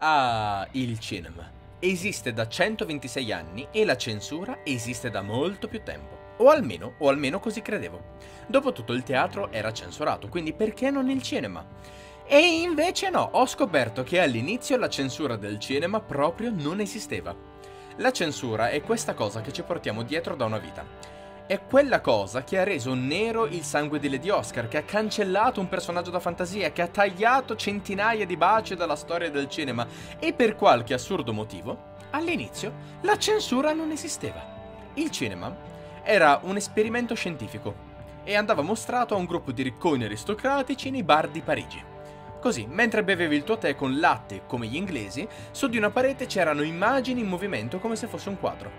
Ah, il cinema. Esiste da 126 anni e la censura esiste da molto più tempo. O almeno così credevo. Dopotutto il teatro era censurato, quindi perché non il cinema? E invece no, ho scoperto che all'inizio la censura del cinema proprio non esisteva. La censura è questa cosa che ci portiamo dietro da una vita. È quella cosa che ha reso nero il sangue di Lady Oscar, che ha cancellato un personaggio da fantasia, che ha tagliato centinaia di baci dalla storia del cinema e per qualche assurdo motivo, all'inizio, la censura non esisteva. Il cinema era un esperimento scientifico e andava mostrato a un gruppo di ricconi aristocratici nei bar di Parigi. Così, mentre bevevi il tuo tè con latte come gli inglesi, su di una parete c'erano immagini in movimento come se fosse un quadro.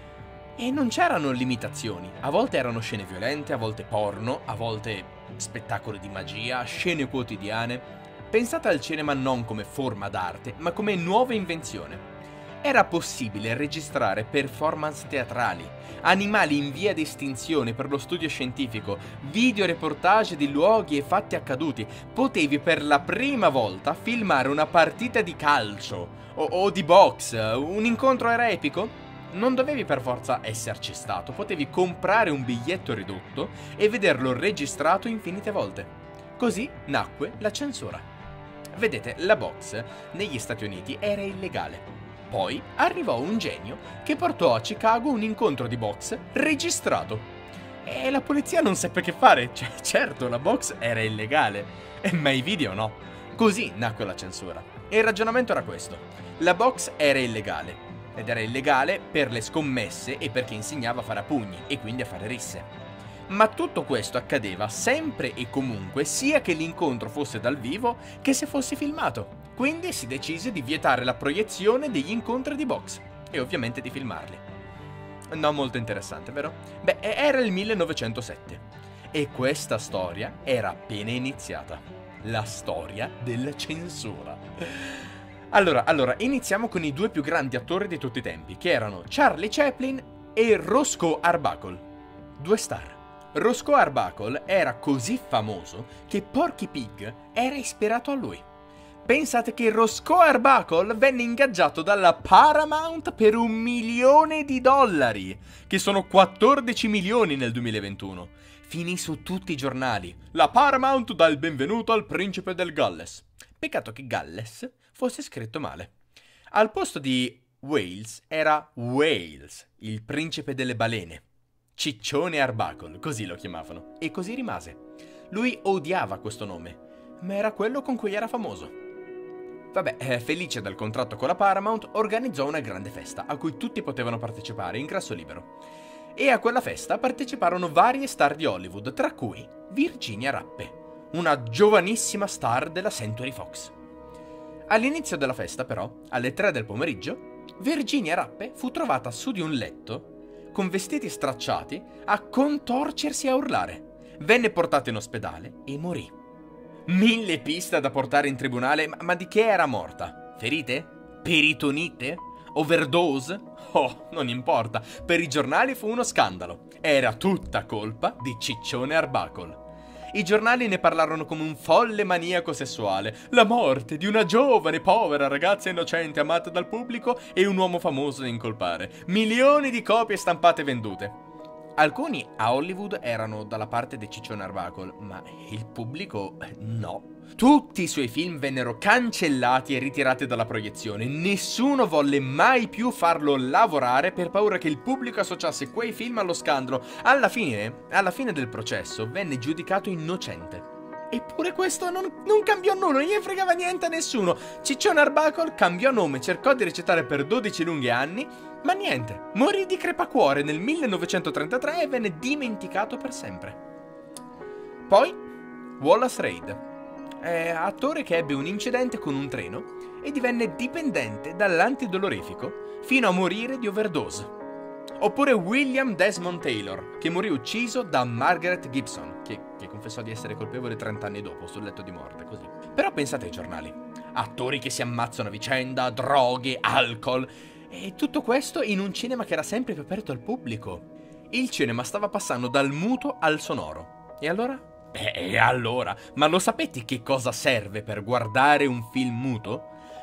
E non c'erano limitazioni, a volte erano scene violente, a volte porno, a volte spettacoli di magia, scene quotidiane. Pensate al cinema non come forma d'arte, ma come nuova invenzione. Era possibile registrare performance teatrali, animali in via di estinzione per lo studio scientifico, videoreportage di luoghi e fatti accaduti. Potevi per la prima volta filmare una partita di calcio o di box, un incontro era epico? Non dovevi per forza esserci stato, potevi comprare un biglietto ridotto e vederlo registrato infinite volte. Così nacque la censura. Vedete, la box negli Stati Uniti era illegale. Poi arrivò un genio che portò a Chicago un incontro di box registrato. E la polizia non seppe che fare, certo, la box era illegale, ma i video no. Così nacque la censura. E il ragionamento era questo: la box era illegale. Ed era illegale per le scommesse e perché insegnava a fare a pugni e quindi a fare risse. Ma tutto questo accadeva sempre e comunque sia che l'incontro fosse dal vivo che se fosse filmato. Quindi si decise di vietare la proiezione degli incontri di box e ovviamente di filmarli. No, molto interessante, vero? Beh, era il 1907 e questa storia era appena iniziata. La storia della censura. Allora, iniziamo con i due più grandi attori di tutti i tempi, che erano Charlie Chaplin e Roscoe Arbuckle. Due star. Roscoe Arbuckle era così famoso che Porky Pig era ispirato a lui. Pensate che Roscoe Arbuckle venne ingaggiato dalla Paramount per $1 milione, che sono 14 milioni nel 2021. Finì su tutti i giornali. La Paramount dà il benvenuto al principe del Galles. Peccato che Galles fosse scritto male. Al posto di Wales era Wales, il principe delle balene. Ciccione Arbuckle, così lo chiamavano. E così rimase. Lui odiava questo nome, ma era quello con cui era famoso. Vabbè, felice del contratto con la Paramount, organizzò una grande festa a cui tutti potevano partecipare in ingresso libero. E a quella festa parteciparono varie star di Hollywood, tra cui Virginia Rappe, una giovanissima star della Century Fox. All'inizio della festa, però, alle 3 del pomeriggio, Virginia Rappe fu trovata su di un letto, con vestiti stracciati, a contorcersi e a urlare. Venne portata in ospedale e morì. 1000 piste da portare in tribunale, ma di che era morta? Ferite? Peritonite? Overdose? Oh, non importa, per i giornali fu uno scandalo. Era tutta colpa di Ciccione Arbuckle. I giornali ne parlarono come un folle maniaco sessuale, la morte di una giovane, povera ragazza innocente amata dal pubblico e un uomo famoso da incolpare. Milioni di copie stampate e vendute. Alcuni a Hollywood erano dalla parte di Ciccione Arbuckle, ma il pubblico no. Tutti i suoi film vennero cancellati e ritirati dalla proiezione. Nessuno volle mai più farlo lavorare per paura che il pubblico associasse quei film allo scandalo. Alla fine del processo, venne giudicato innocente. Eppure questo non cambiò nulla, non gli fregava niente a nessuno. Ciccione Arbuckle cambiò nome, cercò di recitare per 12 lunghi anni, ma niente. Morì di crepacuore nel 1933 e venne dimenticato per sempre. Poi, Wallace Reid. Attore che ebbe un incidente con un treno e divenne dipendente dall'antidolorifico fino a morire di overdose. Oppure William Desmond Taylor, che morì ucciso da Margaret Gibson, che confessò di essere colpevole 30 anni dopo sul letto di morte, così. Però pensate ai giornali. Attori che si ammazzano a vicenda, droghe, alcol, e tutto questo in un cinema che era sempre più aperto al pubblico. Il cinema stava passando dal muto al sonoro. E allora? Ma lo sapete che cosa serve per guardare un film muto?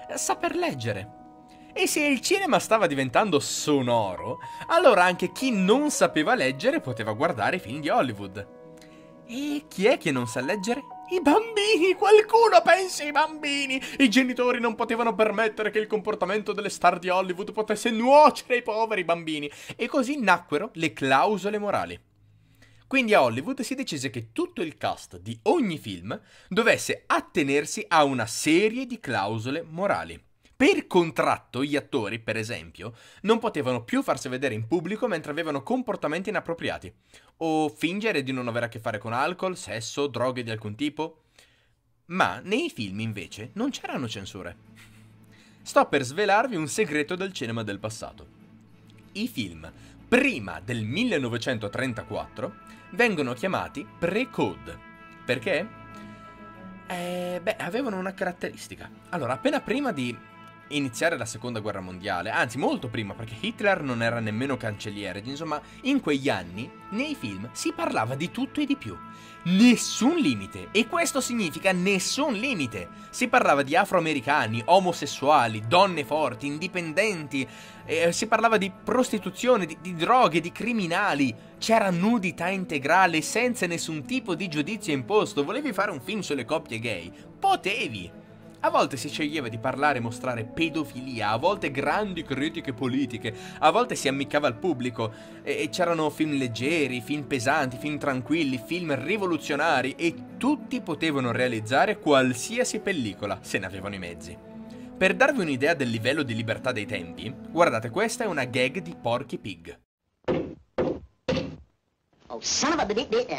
saper leggere. E se il cinema stava diventando sonoro, allora anche chi non sapeva leggere poteva guardare i film di Hollywood. E chi è che non sa leggere? I bambini! Qualcuno pensi ai bambini! I genitori non potevano permettere che il comportamento delle star di Hollywood potesse nuocere ai poveri bambini. E così nacquero le clausole morali. Quindi a Hollywood si decise che tutto il cast di ogni film dovesse attenersi a una serie di clausole morali. Per contratto, gli attori, per esempio, non potevano più farsi vedere in pubblico mentre avevano comportamenti inappropriati, o fingere di non avere a che fare con alcol, sesso, droghe di alcun tipo. Ma nei film, invece, non c'erano censure. Sto per svelarvi un segreto del cinema del passato. I film prima del 1934 vengono chiamati pre-code. Perché? Avevano una caratteristica. Allora, appena prima di iniziare la seconda guerra mondiale, anzi molto prima, perché Hitler non era nemmeno cancelliere, insomma, in quegli anni, nei film si parlava di tutto e di più. Nessun limite, e questo significa nessun limite. Si parlava di afroamericani, omosessuali, donne forti, indipendenti, si parlava di prostituzione, di droghe, di criminali. C'era nudità integrale senza nessun tipo di giudizio imposto. Volevi fare un film sulle coppie gay? Potevi. A volte si sceglieva di parlare e mostrare pedofilia, a volte grandi critiche politiche, a volte si ammiccava al pubblico e c'erano film leggeri, film pesanti, film tranquilli, film rivoluzionari e tutti potevano realizzare qualsiasi pellicola se ne avevano i mezzi. Per darvi un'idea del livello di libertà dei tempi, guardate, questa è una gag di Porky Pig. Oh, son of a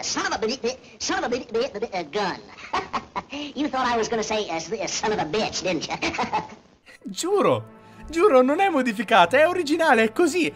gun. You thought I was gonna say son of a bitch, didn't you? Giuro, non è modificata, è originale, è così.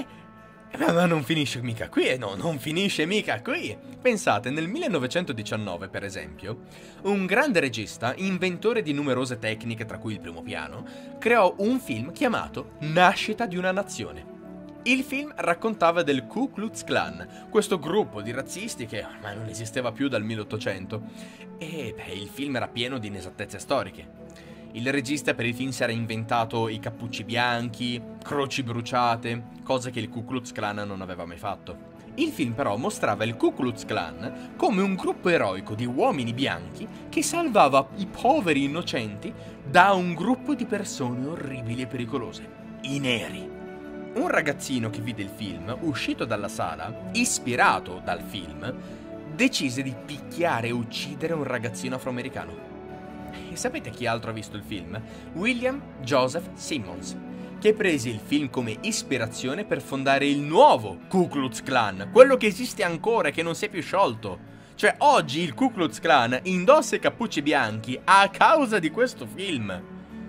Ma non finisce mica qui, no, non finisce mica qui. Pensate, nel 1919, per esempio, un grande regista, inventore di numerose tecniche, tra cui il primo piano, creò un film chiamato Nascita di una nazione. Il film raccontava del Ku Klux Klan, questo gruppo di razzisti che ormai non esisteva più dal 1800. E il film era pieno di inesattezze storiche. Il regista per il film si era inventato i cappucci bianchi, croci bruciate, cose che il Ku Klux Klan non aveva mai fatto. Il film però mostrava il Ku Klux Klan come un gruppo eroico di uomini bianchi che salvava i poveri innocenti da un gruppo di persone orribili e pericolose, i neri. Un ragazzino che vide il film, uscito dalla sala, ispirato dal film, decise di picchiare e uccidere un ragazzino afroamericano. E sapete chi altro ha visto il film? William Joseph Simmons, che prese il film come ispirazione per fondare il nuovo Ku Klux Klan, quello che esiste ancora e che non si è più sciolto. Cioè, oggi il Ku Klux Klan indossa i cappucci bianchi a causa di questo film.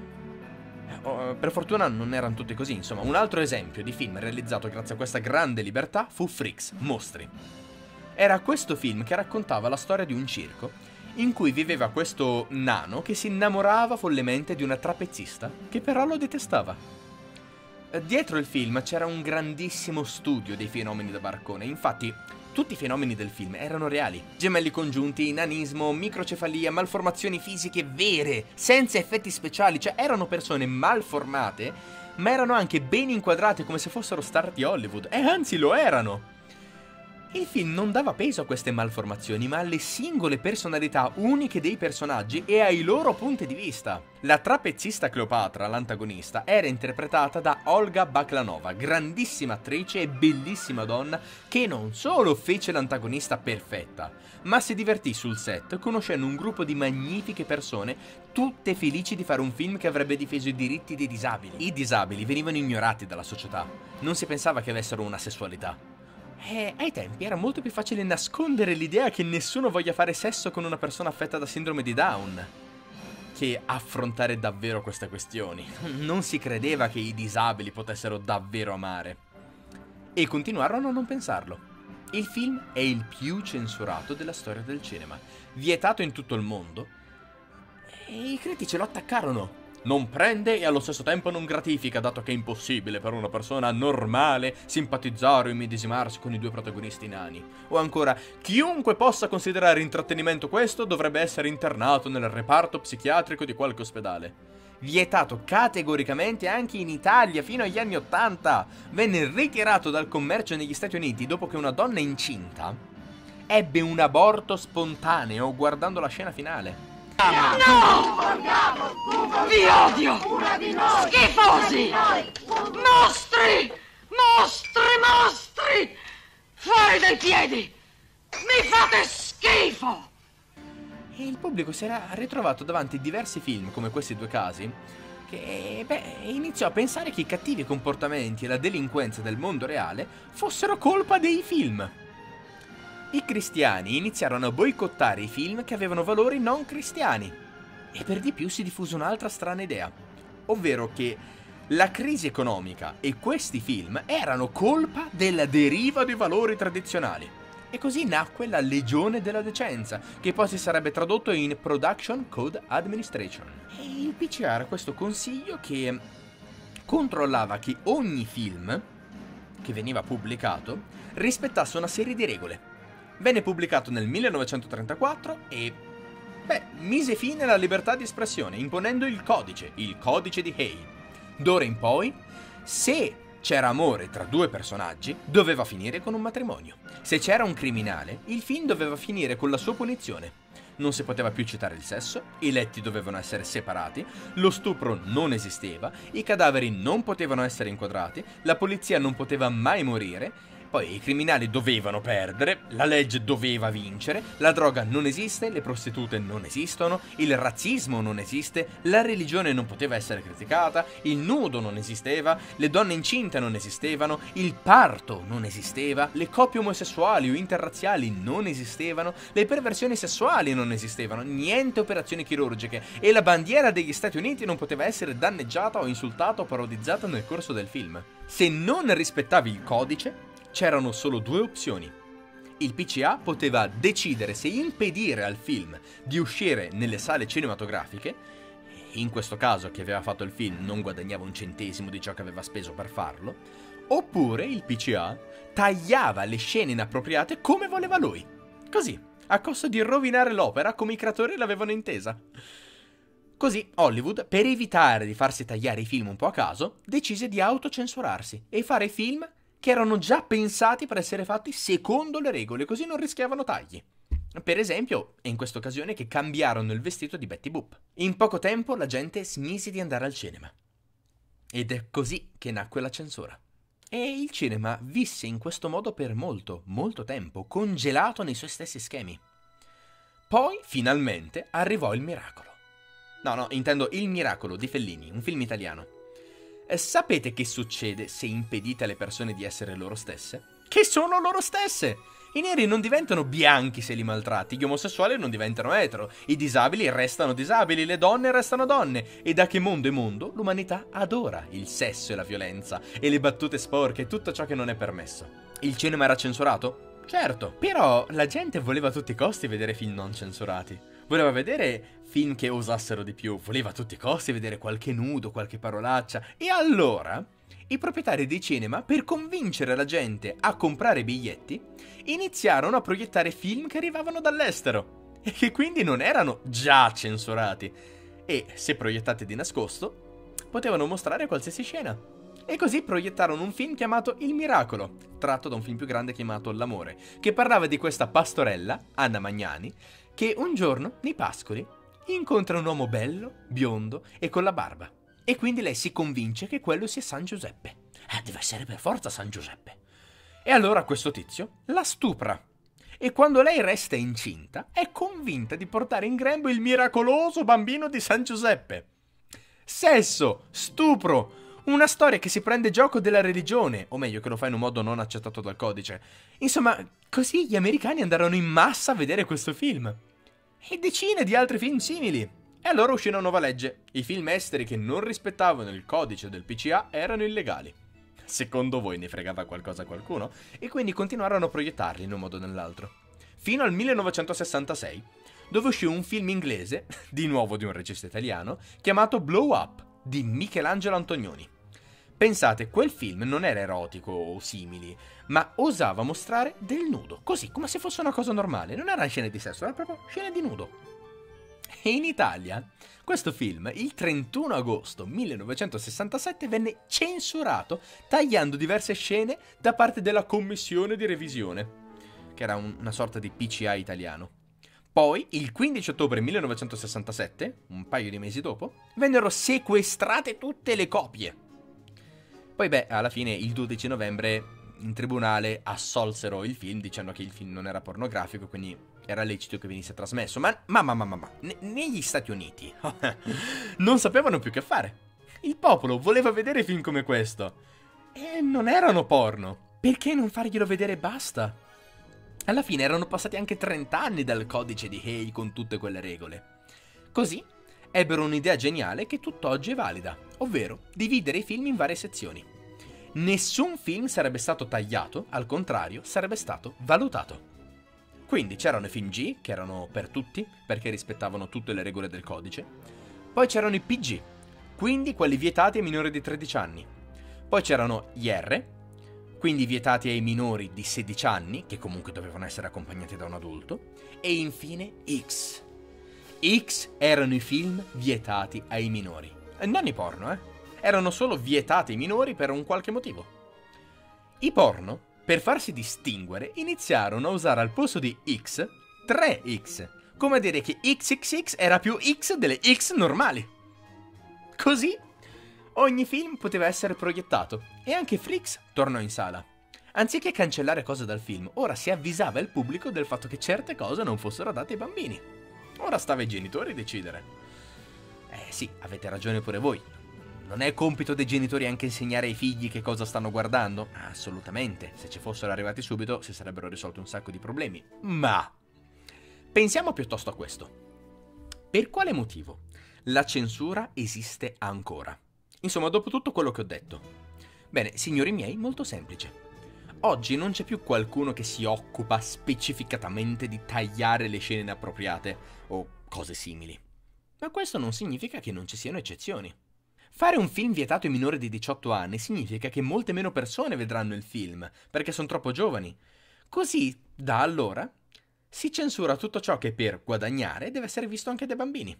Per fortuna non erano tutti così, insomma. Un altro esempio di film realizzato grazie a questa grande libertà fu Freaks, Mostri. Era questo film che raccontava la storia di un circo in cui viveva questo nano che si innamorava follemente di una trapezzista che però lo detestava. Dietro il film c'era un grandissimo studio dei fenomeni da barcone, infatti tutti i fenomeni del film erano reali. Gemelli congiunti, nanismo, microcefalia, malformazioni fisiche vere, senza effetti speciali, cioè erano persone malformate, ma erano anche ben inquadrate come se fossero star di Hollywood, e anzi lo erano. Il film non dava peso a queste malformazioni, ma alle singole personalità uniche dei personaggi e ai loro punti di vista. La trapezzista Cleopatra, l'antagonista, era interpretata da Olga Baklanova, grandissima attrice e bellissima donna che non solo fece l'antagonista perfetta, ma si divertì sul set conoscendo un gruppo di magnifiche persone, tutte felici di fare un film che avrebbe difeso i diritti dei disabili. I disabili venivano ignorati dalla società, non si pensava che avessero una sessualità. Ai tempi era molto più facile nascondere l'idea che nessuno voglia fare sesso con una persona affetta da sindrome di Down che affrontare davvero queste questioni. Non si credeva che i disabili potessero davvero amare. E continuarono a non pensarlo. Il film è il più censurato della storia del cinema, vietato in tutto il mondo, e i critici lo attaccarono. Non prende e allo stesso tempo non gratifica, dato che è impossibile per una persona normale simpatizzare o immedesimarsi con i due protagonisti nani. O ancora, chiunque possa considerare intrattenimento questo dovrebbe essere internato nel reparto psichiatrico di qualche ospedale. vietato categoricamente anche in Italia fino agli anni '80. Venne ritirato dal commercio negli Stati Uniti dopo che una donna incinta ebbe un aborto spontaneo guardando la scena finale. No! Vi odio! Schifosi! Mostri! Mostri, mostri! Fuori dai piedi! Mi fate schifo! E il pubblico si era ritrovato davanti a diversi film come questi due casi che, iniziò a pensare che i cattivi comportamenti e la delinquenza del mondo reale fossero colpa dei film. I cristiani iniziarono a boicottare i film che avevano valori non cristiani. E per di più si diffuse un'altra strana idea, ovvero che la crisi economica e questi film erano colpa della deriva dei valori tradizionali. E così nacque la Legione della Decenza, che poi si sarebbe tradotto in Production Code Administration. E il PCA era questo consiglio che controllava che ogni film che veniva pubblicato rispettasse una serie di regole. Venne pubblicato nel 1934 e, mise fine alla libertà di espressione, imponendo il codice di Hay. D'ora in poi, se c'era amore tra due personaggi, doveva finire con un matrimonio. Se c'era un criminale, il film doveva finire con la sua punizione. Non si poteva più citare il sesso, i letti dovevano essere separati, lo stupro non esisteva, i cadaveri non potevano essere inquadrati, la polizia non poteva mai morire. Poi i criminali dovevano perdere, la legge doveva vincere, la droga non esiste, le prostitute non esistono, il razzismo non esiste, la religione non poteva essere criticata, il nudo non esisteva, le donne incinte non esistevano, il parto non esisteva, le coppie omosessuali o interrazziali non esistevano, le perversioni sessuali non esistevano, niente operazioni chirurgiche e la bandiera degli Stati Uniti non poteva essere danneggiata o insultata o parodizzata nel corso del film. Se non rispettavi il codice, c'erano solo due opzioni. Il PCA poteva decidere se impedire al film di uscire nelle sale cinematografiche, in questo caso chi aveva fatto il film non guadagnava un centesimo di ciò che aveva speso per farlo, oppure il PCA tagliava le scene inappropriate come voleva lui. Così, a costo di rovinare l'opera come i creatori l'avevano intesa. Così Hollywood, per evitare di farsi tagliare i film un po' a caso, decise di autocensurarsi e fare film che erano già pensati per essere fatti secondo le regole, così non rischiavano tagli. Per esempio, è in questa occasione che cambiarono il vestito di Betty Boop. In poco tempo la gente smise di andare al cinema. Ed è così che nacque la censura. E il cinema visse in questo modo per molto, molto tempo, congelato nei suoi stessi schemi. Poi, finalmente, arrivò il miracolo. No, intendo Il miracolo di Fellini, un film italiano. Sapete che succede se impedite alle persone di essere loro stesse? Che sono loro stesse! I neri non diventano bianchi se li maltratti, gli omosessuali non diventano etero, i disabili restano disabili, le donne restano donne. E da che mondo è mondo, l'umanità adora il sesso e la violenza, e le battute sporche e tutto ciò che non è permesso. Il cinema era censurato? Certo, però la gente voleva a tutti i costi vedere film non censurati. Voleva vedere film che osassero di più, voleva a tutti i costi vedere qualche nudo, qualche parolaccia. E allora i proprietari dei cinema, per convincere la gente a comprare biglietti, iniziarono a proiettare film che arrivavano dall'estero e che quindi non erano già censurati. E se proiettati di nascosto, potevano mostrare qualsiasi scena. E così proiettarono un film chiamato Il miracolo, tratto da un film più grande chiamato L'amore, che parlava di questa pastorella, Anna Magnani, che un giorno, nei pascoli, incontra un uomo bello, biondo e con la barba. E quindi lei si convince che quello sia San Giuseppe. Deve essere per forza San Giuseppe. E allora questo tizio la stupra. E quando lei resta incinta, è convinta di portare in grembo il miracoloso bambino di San Giuseppe. Sesso, stupro, una storia che si prende gioco della religione, o meglio che lo fa in un modo non accettato dal codice. Insomma, così gli americani andarono in massa a vedere questo film. E decine di altri film simili. E allora uscì una nuova legge. I film esteri che non rispettavano il codice del PCA erano illegali. Secondo voi ne fregava qualcosa a qualcuno? E quindi continuarono a proiettarli in un modo o nell'altro. Fino al 1966, dove uscì un film inglese, di nuovo di un regista italiano, chiamato Blow Up, di Michelangelo Antonioni. Pensate, quel film non era erotico o simili, ma osava mostrare del nudo, così, come se fosse una cosa normale. Non erano scene di sesso, erano proprio scene di nudo. E in Italia, questo film, il 31 agosto 1967, venne censurato tagliando diverse scene da parte della commissione di revisione, che era una sorta di PCA italiano. Poi, il 15 ottobre 1967, un paio di mesi dopo, vennero sequestrate tutte le copie. Poi alla fine, il 12 novembre, in tribunale assolsero il film dicendo che il film non era pornografico, quindi era lecito che venisse trasmesso. Ma negli Stati Uniti non sapevano più che fare. Il popolo voleva vedere film come questo e non erano porno. Perché non farglielo vedere e basta? Alla fine erano passati anche 30 anni dal codice di Hay con tutte quelle regole. Così ebbero un'idea geniale che tutt'oggi è valida, ovvero dividere i film in varie sezioni. Nessun film sarebbe stato tagliato, al contrario, sarebbe stato valutato. Quindi c'erano i film G, che erano per tutti, perché rispettavano tutte le regole del codice. Poi c'erano i PG, quindi quelli vietati ai minori di 13 anni. Poi c'erano gli R, quindi vietati ai minori di 16 anni, che comunque dovevano essere accompagnati da un adulto. E infine X. X erano i film vietati ai minori. Non i porno, Erano solo vietati ai minori per un qualche motivo. I porno, per farsi distinguere, iniziarono a usare al posto di X 3X, come a dire che XXX era più X delle X normali. Così ogni film poteva essere proiettato e anche Freaks tornò in sala. Anziché cancellare cose dal film, ora si avvisava il pubblico del fatto che certe cose non fossero date ai bambini. Ora stava ai genitori decidere. Sì, avete ragione pure voi. Non è compito dei genitori anche insegnare ai figli che cosa stanno guardando? Assolutamente, se ci fossero arrivati subito si sarebbero risolti un sacco di problemi. Ma pensiamo piuttosto a questo. Per quale motivo la censura esiste ancora? Insomma, dopo tutto quello che ho detto. Bene, signori miei, molto semplice. Oggi non c'è più qualcuno che si occupa specificatamente di tagliare le scene inappropriate o cose simili. Ma questo non significa che non ci siano eccezioni. Fare un film vietato ai minori di 18 anni significa che molte meno persone vedranno il film, perché sono troppo giovani. Così, da allora, si censura tutto ciò che per guadagnare deve essere visto anche dai bambini.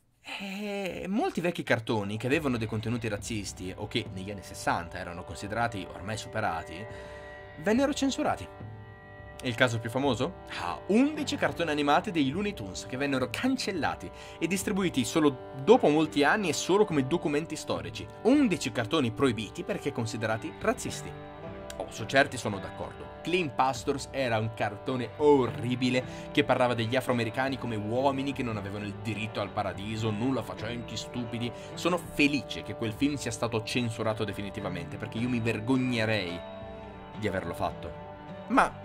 E molti vecchi cartoni che avevano dei contenuti razzisti, o che negli anni 60 erano considerati ormai superati, vennero censurati. E il caso più famoso? 11 cartoni animati dei Looney Tunes che vennero cancellati e distribuiti solo dopo molti anni e solo come documenti storici. 11 cartoni proibiti perché considerati razzisti. Su certi sono d'accordo. Clean Pastors era un cartone orribile che parlava degli afroamericani come uomini che non avevano il diritto al paradiso, nulla facenti, stupidi. Sono felice che quel film sia stato censurato definitivamente perché io mi vergognerei di averlo fatto. Ma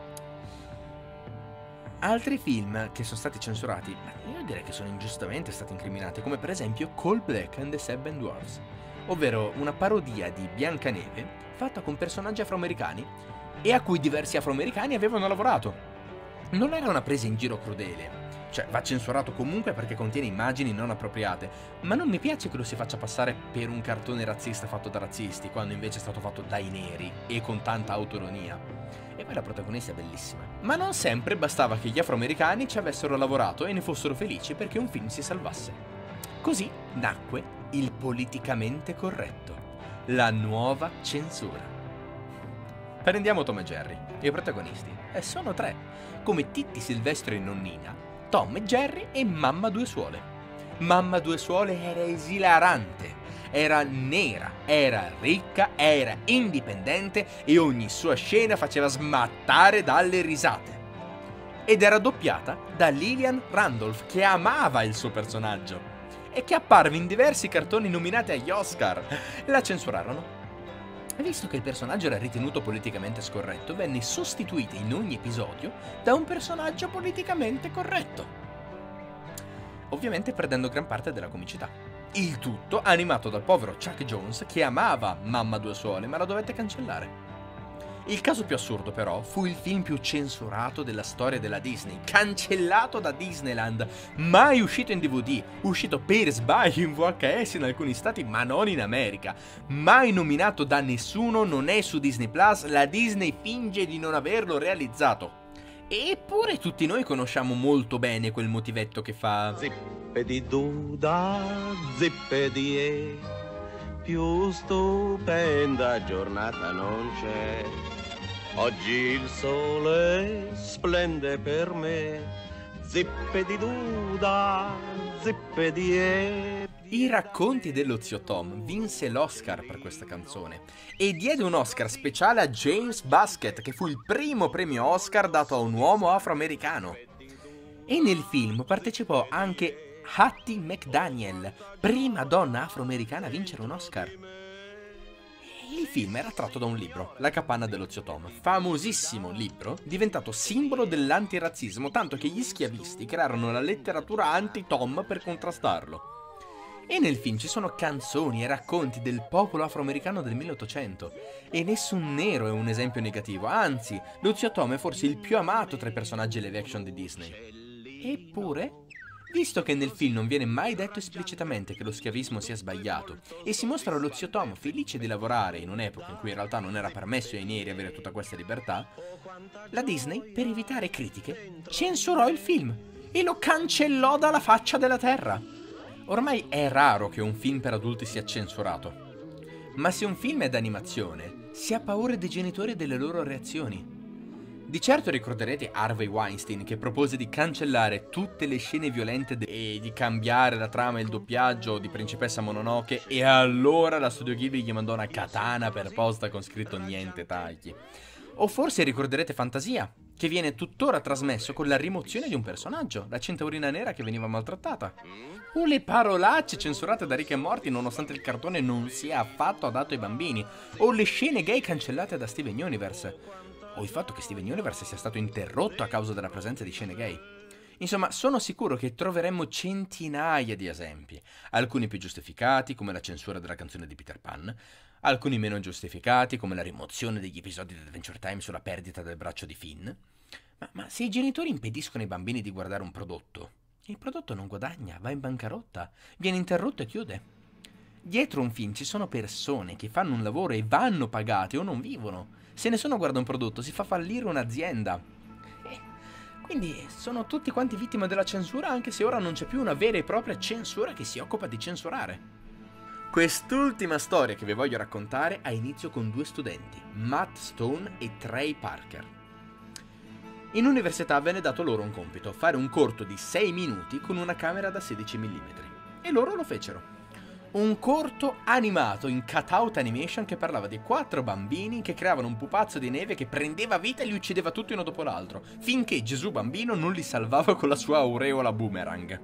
altri film che sono stati censurati, io direi che sono ingiustamente stati incriminati, come per esempio Coal Black and the Seven Dwarfs, ovvero una parodia di Biancaneve fatta con personaggi afroamericani e a cui diversi afroamericani avevano lavorato. Non era una presa in giro crudele, cioè va censurato comunque perché contiene immagini non appropriate, ma non mi piace che lo si faccia passare per un cartone razzista fatto da razzisti, quando invece è stato fatto dai neri e con tanta autoironia. E poi la protagonista è bellissima. Ma non sempre bastava che gli afroamericani ci avessero lavorato e ne fossero felici perché un film si salvasse. Così nacque il politicamente corretto, la nuova censura. Prendiamo Tom e Jerry, i protagonisti, e sono 3, come Titti, Silvestro e Nonnina, Tom e Jerry e Mamma Due Suole. Mamma Due Suole era esilarante. Era nera, era ricca, era indipendente e ogni sua scena faceva smattare dalle risate. Ed era doppiata da Lillian Randolph, che amava il suo personaggio e che apparve in diversi cartoni nominati agli Oscar. La censurarono. E visto che il personaggio era ritenuto politicamente scorretto, venne sostituita in ogni episodio da un personaggio politicamente corretto, ovviamente perdendo gran parte della comicità. Il tutto animato dal povero Chuck Jones che amava Mamma Due Suole ma la dovette cancellare. Il caso più assurdo però fu il film più censurato della storia della Disney, cancellato da Disneyland, mai uscito in DVD, uscito per sbaglio in VHS in alcuni stati ma non in America, mai nominato da nessuno, non è su Disney Plus, la Disney finge di non averlo realizzato. Eppure tutti noi conosciamo molto bene quel motivetto che fa... Zippedi duda, zippedi e, più stupenda giornata non c'è. Oggi il sole splende per me, zippedi duda, zippedi e. I racconti dello zio Tom vinse l'Oscar per questa canzone e diede un Oscar speciale a James Baskett, che fu il primo premio Oscar dato a un uomo afroamericano. E nel film partecipò anche Hattie McDaniel, prima donna afroamericana a vincere un Oscar. Il film era tratto da un libro, La capanna dello zio Tom, famosissimo libro, diventato simbolo dell'antirazzismo, tanto che gli schiavisti crearono la letteratura anti-Tom per contrastarlo. E nel film ci sono canzoni e racconti del popolo afroamericano del 1800 e nessun nero è un esempio negativo, anzi, lo zio Tom è forse il più amato tra i personaggi live action di Disney. Eppure, visto che nel film non viene mai detto esplicitamente che lo schiavismo sia sbagliato e si mostra lo zio Tom felice di lavorare in un'epoca in cui in realtà non era permesso ai neri avere tutta questa libertà, la Disney, per evitare critiche, censurò il film e lo cancellò dalla faccia della terra. Ormai è raro che un film per adulti sia censurato, ma se un film è d'animazione, si ha paura dei genitori e delle loro reazioni. Di certo ricorderete Harvey Weinstein, che propose di cancellare tutte le scene violente e di cambiare la trama e il doppiaggio di Principessa Mononoke, e allora la Studio Ghibli gli mandò una katana per posta con scritto niente tagli. O forse ricorderete Fantasia, che viene tuttora trasmesso con la rimozione di un personaggio, la centaurina nera che veniva maltrattata. O le parolacce censurate da Rick e Morty nonostante il cartone non sia affatto adatto ai bambini. O le scene gay cancellate da Steven Universe. O il fatto che Steven Universe sia stato interrotto a causa della presenza di scene gay. Insomma, sono sicuro che troveremmo centinaia di esempi, alcuni più giustificati, come la censura della canzone di Peter Pan, alcuni meno giustificati, come la rimozione degli episodi di Adventure Time sulla perdita del braccio di Finn. Ma se i genitori impediscono ai bambini di guardare un prodotto, il prodotto non guadagna, va in bancarotta, viene interrotto e chiude. Dietro un film ci sono persone che fanno un lavoro e vanno pagate o non vivono. Se nessuno guarda un prodotto si fa fallire un'azienda. Quindi sono tutti quanti vittime della censura, anche se ora non c'è più una vera e propria censura che si occupa di censurare. Quest'ultima storia che vi voglio raccontare ha inizio con due studenti, Matt Stone e Trey Parker. In università venne dato loro un compito, fare un corto di 6 minuti con una camera da 16 mm. E loro lo fecero. Un corto animato in cutout animation che parlava di 4 bambini che creavano un pupazzo di neve che prendeva vita e li uccideva tutti uno dopo l'altro, finché Gesù bambino non li salvava con la sua aureola boomerang.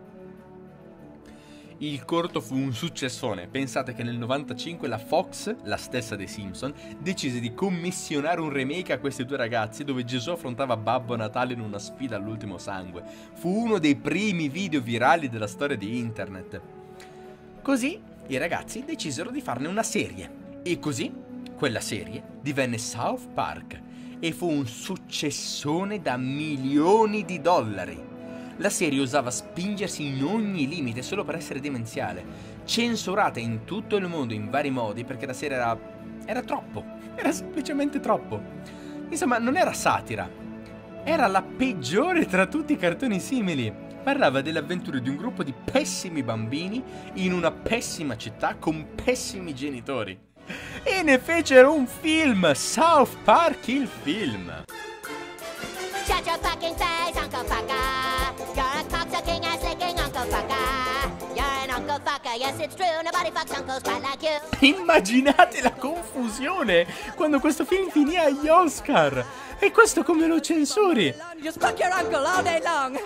Il corto fu un successone. Pensate che nel 95 la Fox, la stessa dei Simpson, decise di commissionare un remake a questi due ragazzi dove Gesù affrontava Babbo Natale in una sfida all'ultimo sangue. Fu uno dei primi video virali della storia di internet. Così i ragazzi decisero di farne una serie. E così quella serie divenne South Park e fu un successone da milioni di dollari. La serie osava spingersi in ogni limite solo per essere demenziale, censurata in tutto il mondo in vari modi perché la serie era troppo, era semplicemente troppo. Insomma, non era satira, era la peggiore tra tutti i cartoni simili. Parlava delle avventure di un gruppo di pessimi bambini in una pessima città con pessimi genitori. E ne fecero un film, South Park il film. Shut your fucking face, Uncle Fucker. You're a cocksucking ass licking Uncle Fucker. You're an Uncle Fucker, yes it's true, nobody fucks uncles quite like you. Immaginate la confusione quando questo film finì agli Oscar. E questo come lo censuri? Just fuck your uncle all day long.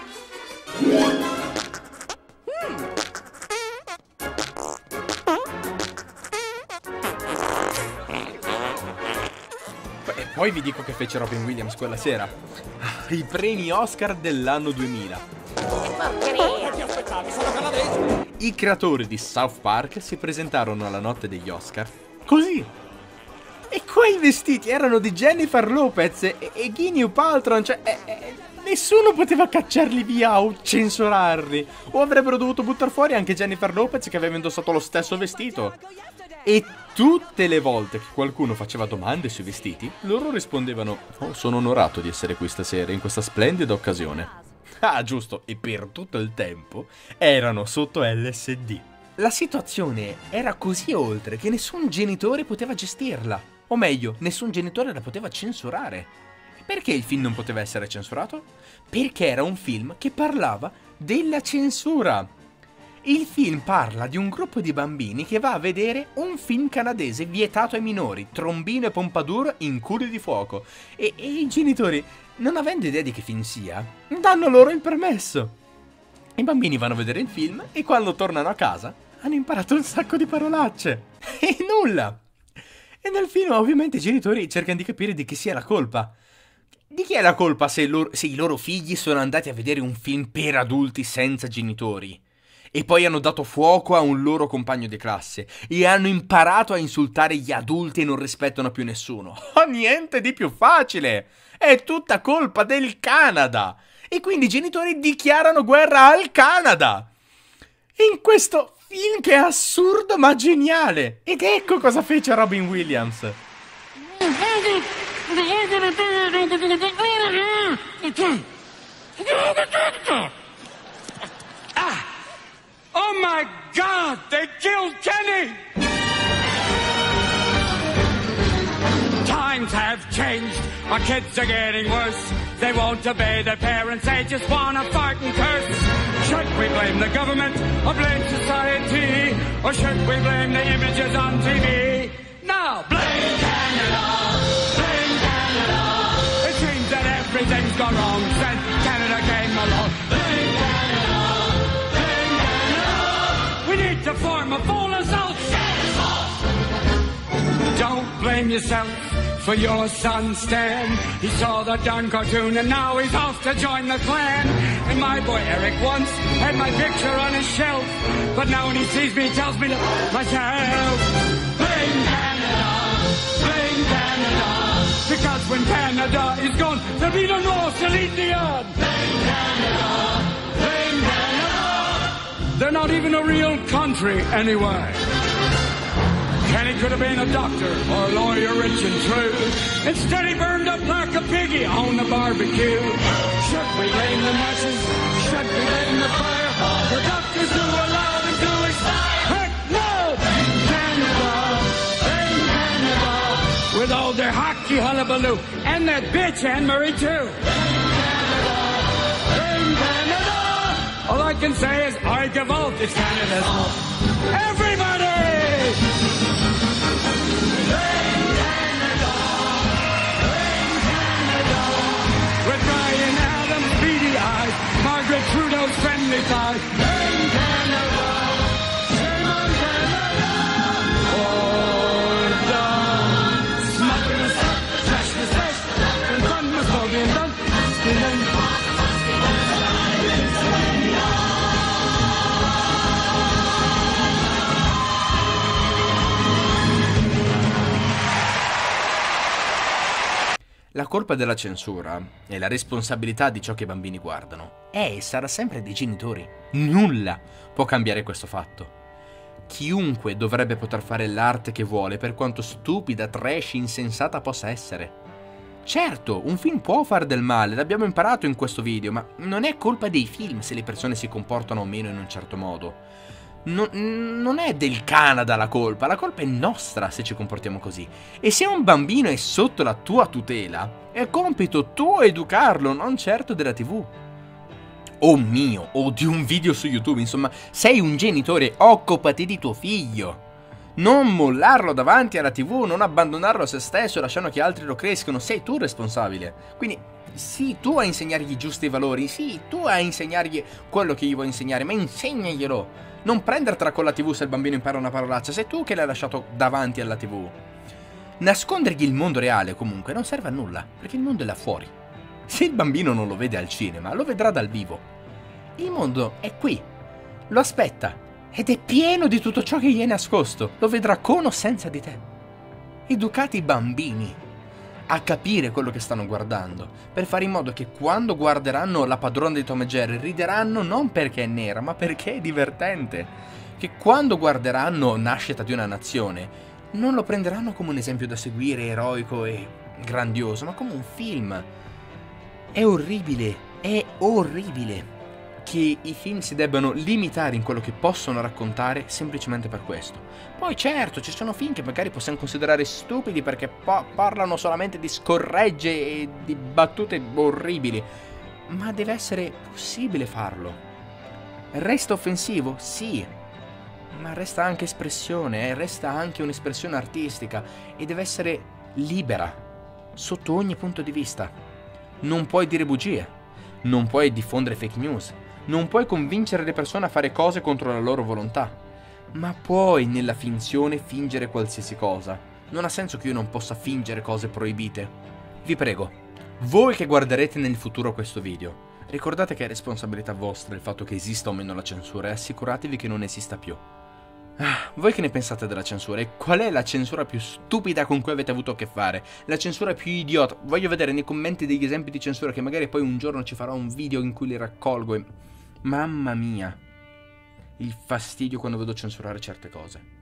E poi vi dico che fece Robin Williams quella sera. I premi Oscar dell'anno 2000. I creatori di South Park si presentarono alla notte degli Oscar così. E quei vestiti erano di Jennifer Lopez e Gwyneth Paltrow, cioè nessuno poteva cacciarli via o censurarli. O avrebbero dovuto buttare fuori anche Jennifer Lopez che aveva indossato lo stesso vestito. E tutte le volte che qualcuno faceva domande sui vestiti, loro rispondevano: "Oh, sono onorato di essere qui stasera in questa splendida occasione." Ah, giusto, e per tutto il tempo erano sotto LSD. La situazione era così oltre che nessun genitore poteva gestirla. O meglio, nessun genitore la poteva censurare. Perché il film non poteva essere censurato? Perché era un film che parlava della censura. Il film parla di un gruppo di bambini che va a vedere un film canadese vietato ai minori, Trombino e Pompadour in culi di fuoco. E i genitori, non avendo idea di che film sia, danno loro il permesso. I bambini vanno a vedere il film e quando tornano a casa hanno imparato un sacco di parolacce. E nulla! E nel film ovviamente i genitori cercano di capire di chi sia la colpa. Di chi è la colpa se i loro figli sono andati a vedere un film per adulti senza genitori? E poi hanno dato fuoco a un loro compagno di classe e hanno imparato a insultare gli adulti e non rispettano più nessuno. Oh, niente di più facile! È tutta colpa del Canada! E quindi i genitori dichiarano guerra al Canada! In questo film che è assurdo ma geniale! Ed ecco cosa fece Robin Williams! Oh my God, they killed Kenny! Times have changed, our kids are getting worse. They won't obey their parents, they just wanna fart and curse. Should we blame the government or blame society? Or should we blame the images on TV? No, blame Canada! Blame Canada! It seems that everything's gone wrong since Canada came along. Blame Canada! Blame Canada! We need to form a full assault! Don't blame yourself for your son Stan. He saw the darn cartoon and now he's off to join the Klan. And my boy Eric once had my picture on his shelf, but now when he sees me he tells me to myself. Blame Canada, blame Canada, because when Canada is gone there'll be no more Celine Dion. Blame Canada, blame Canada. They're not even a real country anyway. Kenny could have been a doctor or a lawyer rich and true. Instead he burned up like a piggy on the barbecue. Should we blame the masses? Should we blame the fire? The doctors who allowed him to expire? Heck no! Blame Canada! Blame Canada! With all their hockey hullabaloo and that bitch Anne-Marie too. Blame Canada! Blame Canada! All I can say is I give out. It's Canada's fault. Everybody! Margaret Trudeau's friendly ties. Blame Canada! Shame on Canada! Oh, down! Smuggling us up, trashing us west, and fun must all be done. La colpa della censura e la responsabilità di ciò che i bambini guardano è e sarà sempre dei genitori. Nulla può cambiare questo fatto. Chiunque dovrebbe poter fare l'arte che vuole, per quanto stupida, trash, insensata possa essere. Certo, un film può fare del male, l'abbiamo imparato in questo video, ma non è colpa dei film se le persone si comportano o meno in un certo modo. Non è del Canada la colpa è nostra se ci comportiamo così. E se un bambino è sotto la tua tutela, è compito tuo educarlo, non certo della TV. O mio, o di un video su YouTube, insomma, sei un genitore, occupati di tuo figlio. Non mollarlo davanti alla TV, non abbandonarlo a se stesso lasciando che altri lo crescano, sei tu responsabile. Quindi sì, tu a insegnargli i giusti valori, sì, tu a insegnargli quello che io voglio insegnare, ma insegnaglielo. Non prendertela con la TV se il bambino impara una parolaccia, sei tu che l'hai lasciato davanti alla TV. Nascondergli il mondo reale comunque non serve a nulla, perché il mondo è là fuori. Se il bambino non lo vede al cinema, lo vedrà dal vivo. Il mondo è qui, lo aspetta, ed è pieno di tutto ciò che gli è nascosto, lo vedrà con o senza di te. Educate i bambini a capire quello che stanno guardando, per fare in modo che quando guarderanno La padrona di Tom e Jerry rideranno non perché è nera, ma perché è divertente. che quando guarderanno Nascita di una nazione non lo prenderanno come un esempio da seguire, eroico e grandioso, ma come un film. È orribile che i film si debbano limitare in quello che possono raccontare semplicemente per questo. Poi certo, ci sono film che magari possiamo considerare stupidi perché parlano solamente di scorregge e di battute orribili, ma deve essere possibile farlo. Resta offensivo? Sì, ma resta anche espressione, resta anche un'espressione artistica e deve essere libera, sotto ogni punto di vista. Non puoi dire bugie, non puoi diffondere fake news, non puoi convincere le persone a fare cose contro la loro volontà, ma puoi nella finzione fingere qualsiasi cosa. Non ha senso che io non possa fingere cose proibite. Vi prego, voi che guarderete nel futuro questo video, ricordate che è responsabilità vostra il fatto che esista o meno la censura e assicuratevi che non esista più. Voi che ne pensate della censura? E qual è la censura più stupida con cui avete avuto a che fare? La censura più idiota? Voglio vedere nei commenti degli esempi di censura, che magari poi un giorno ci farò un video in cui li raccolgo e... Mamma mia, il fastidio quando vedo censurare certe cose.